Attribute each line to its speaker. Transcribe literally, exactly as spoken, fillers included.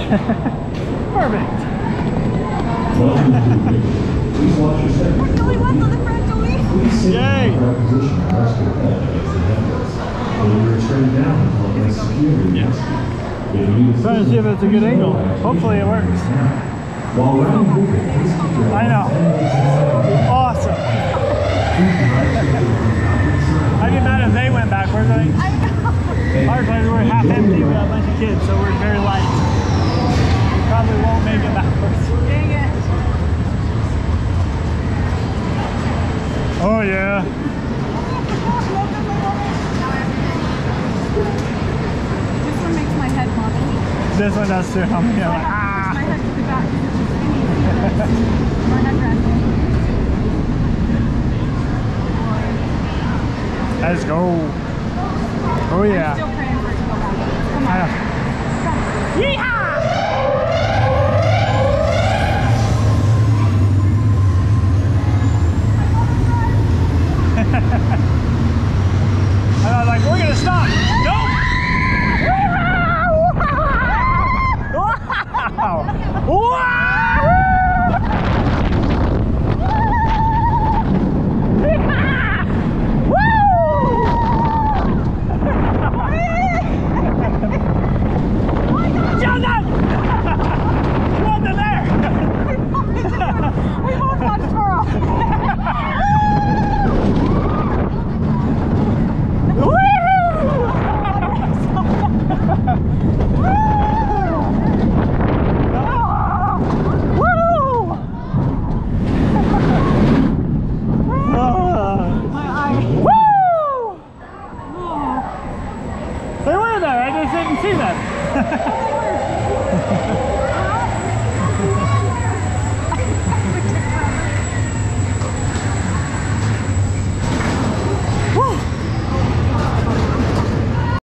Speaker 1: Perfect.
Speaker 2: Please watch your step.
Speaker 3: We're the only ones on the front, Joey.
Speaker 2: Please sit
Speaker 1: Yay.
Speaker 2: in the correct position and rest your head against the headrest. Hold your straight down until it rests securely.
Speaker 1: Yes.
Speaker 2: If you need
Speaker 1: Trying to see if it's a good angle. Hopefully it works.
Speaker 2: While we're moving, please keep your
Speaker 1: I know. Awesome. I'd get mad if they went backwards. I think
Speaker 3: I know.
Speaker 1: our place we're half empty. We got a bunch of kids, so we're very light. We probably won't make it backwards.
Speaker 3: Dang it.
Speaker 1: Oh yeah.
Speaker 3: This one makes my head wobble.
Speaker 1: This one does too. I'm
Speaker 3: So
Speaker 1: like,
Speaker 3: I
Speaker 1: ah.
Speaker 3: have to push my head to the back because it's skinny. My head resting.
Speaker 1: Let's go. Oh yeah.
Speaker 3: I'm still praying for it to go back. Come on.
Speaker 1: I know. Yeehaw! And I was like, we're gonna stop. Nope. Wow! Wow! They were there, I just didn't see them.